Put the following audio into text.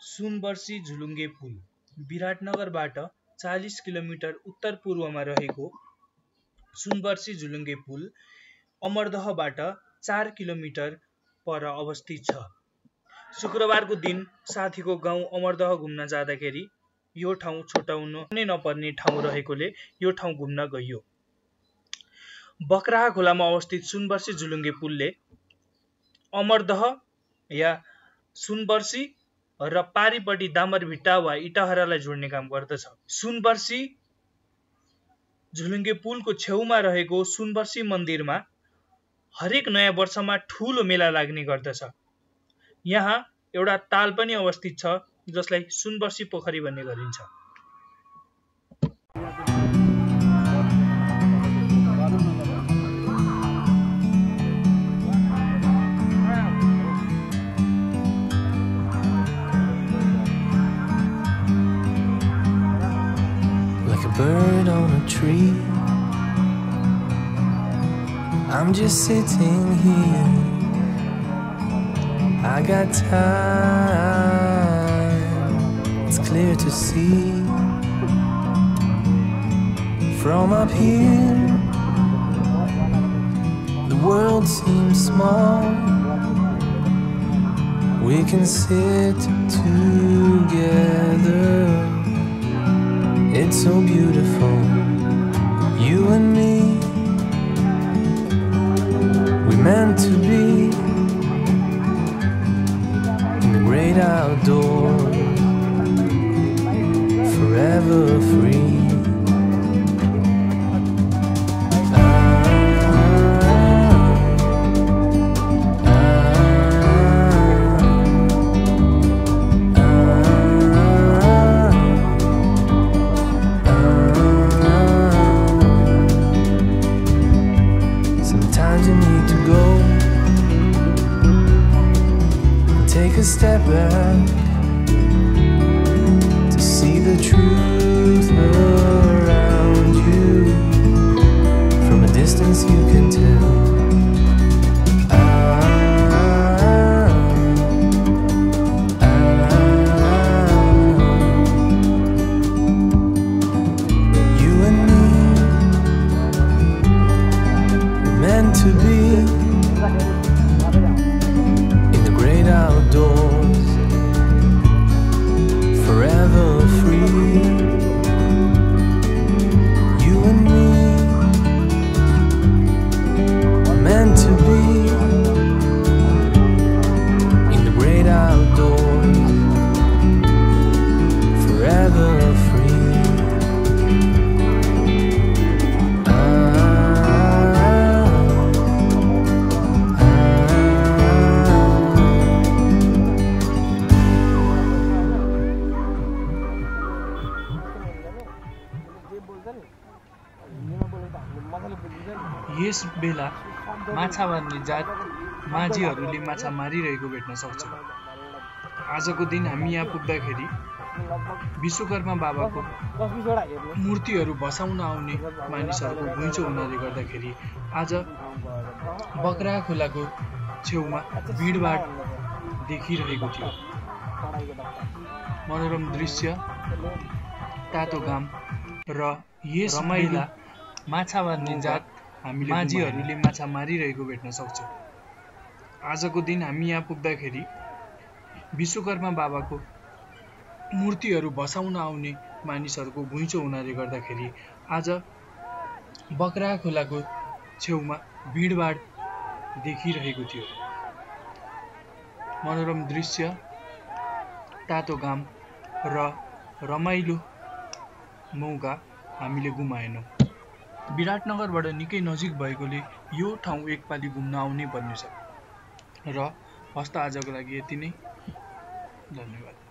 sunbarshi झुलुङ्गे पुल विराटनगरबाट 40 kilometre उत्तर पूर्वमा रहेको sunbarshi झुलुङ्गे पुल अमरदहबाट 4 किलोमिटर पर अवस्थित छ। शुक्रबारको दिन साथीको गाउँ अमरदह घुम्न जाँदाखेरि यो ठाउँ छुटाउन नै नपर्ने ठाउँ रहेकोले यो ठाउँ घुम्न गइयो। बाkraha खोलामा अवस्थित sunbarshi झुलुङ्गे पुलले अमरदह या sunbarshi र पारिपट्टि damarbhitta वा itaharaलाई जोड्ने काम गर्दछ। sunbarshi झुलुङ्गे पुलको छेउमा रहेको sunbarshi मन्दिरमा हरेक नयाँ वर्षमा ठूलो मेला लाग्ने गर्दछ। यहाँ एउटा ताल पनि अवस्थित छ जसलाई sunbarshi पोखरी भन्ने गरिन्छ। Bird on a tree, I'm just sitting here. I got time, it's clear to see. From up here, the world seems small. We can sit together. It's so beautiful, you and me. We meant to be in the great outdoors, forever free. Take a step back to see the truth around you. From a distance you can tell. You and me were meant to be outdoors, forever free. You and me, meant to be in the great outdoors, forever free. यस बेला माछा मार्ने जात माझीहरूले माछा मारिरहेको भेट्न सक्छ। आजको दिन हामी यहाँ पुग्दाखेरि विश्वकर्मा बाबाको मूर्तिहरू भसाउन आउने मानिसहरूको घुइँचो हुनाले गर्दाखेरि आज bakraha खोलाको छेउमा भिडभाड देखिरहेको थियो। मनोरम दृश्य, तातो घाम र यस रमाइला माछा मार्ने जात माझीहरूले माछा मारिरहेको भेट्न सक्छ। आजको दिन हामी यहाँ पुग्दाखेरि विश्वकर्मा बाबाको मूर्तिहरू भसाउन आउने मानिसहरूको घुइँचो हुनाले गर्दाखेरि आज bakraha खोलाको छेउमा भिडभाड देखिरहेको थियो। मनोरम दृश्य, तातो घाम र रमाइलो मौका हामीले गुमाएनौँ। विराटनगरबाट निकै नजिक भएकोले यो ठाउँ एकपालि घुम्न आउनै पर्नेछ। र हस्त आजको लागि यति नै। धन्यवाद।